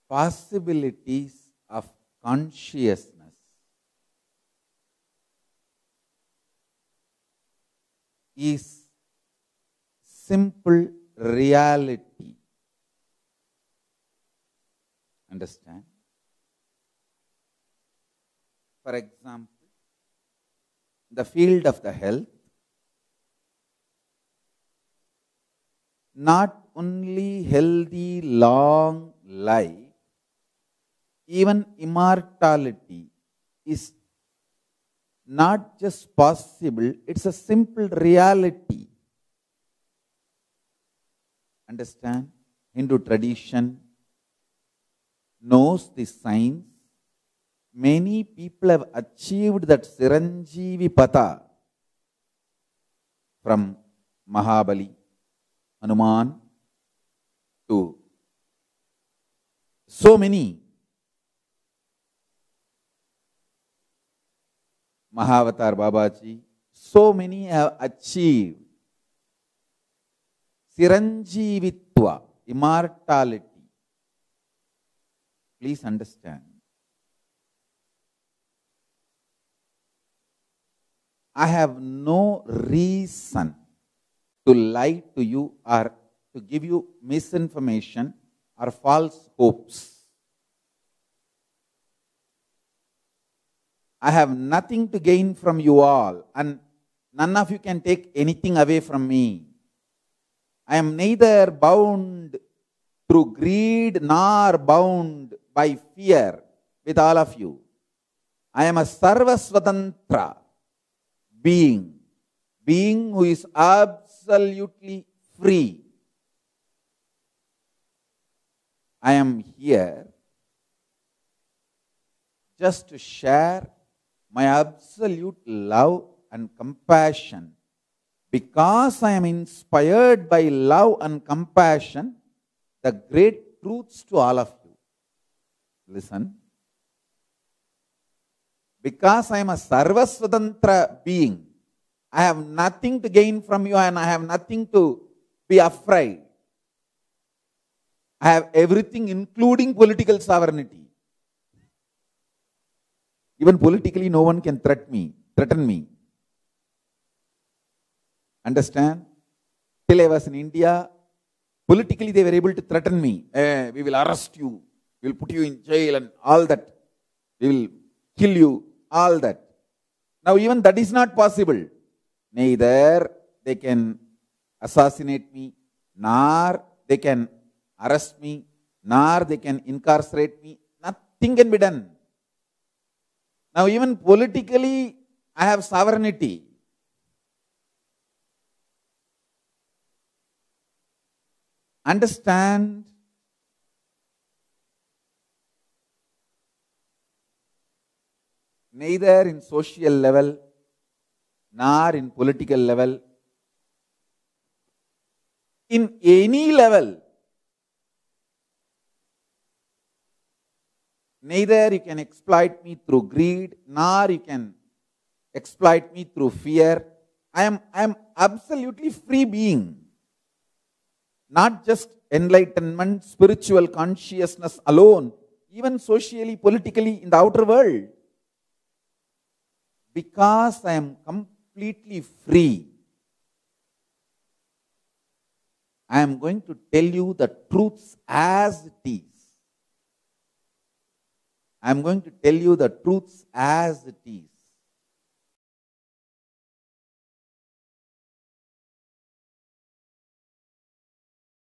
possibilities of consciousness is simple reality. Understand? For example, the field of the health, not only healthy, long life, even immortality is not just possible, it's a simple reality. Understand? Hindu tradition knows this science. Many people have achieved that Chiranjeevi Patha from Mahabali, Hanuman to so many. Mahavatar Babaji, so many have achieved Chiranjeevitva, immortality. Please understand. I have no reason to lie to you or to give you misinformation or false hopes. I have nothing to gain from you all, and none of you can take anything away from me. I am neither bound through greed nor bound by fear with all of you. I am a Sarvasvatantra being who is absolutely free. I am here just to share my absolute love and compassion. Because I am inspired by love and compassion, the great truths to all of you. Listen. Because I am a Sarvasvatantra being, I have nothing to gain from you and I have nothing to be afraid. I have everything including political sovereignty. Even politically no one can threaten me. Understand? Till I was in India, politically they were able to threaten me. We will arrest you, we will put you in jail and all that. We will kill you, all that. Now even that is not possible. Neither they can assassinate me, nor they can arrest me, nor they can incarcerate me. Nothing can be done. Now even politically I have sovereignty. Understand? Neither in social level nor in political level, in any level, neither you can exploit me through greed, nor you can exploit me through fear. I am absolutely free being. Not just enlightenment, spiritual consciousness alone, even socially, politically, in the outer world. Because I am completely free, I am going to tell you the truths as it is. I am going to tell you the truths as it is.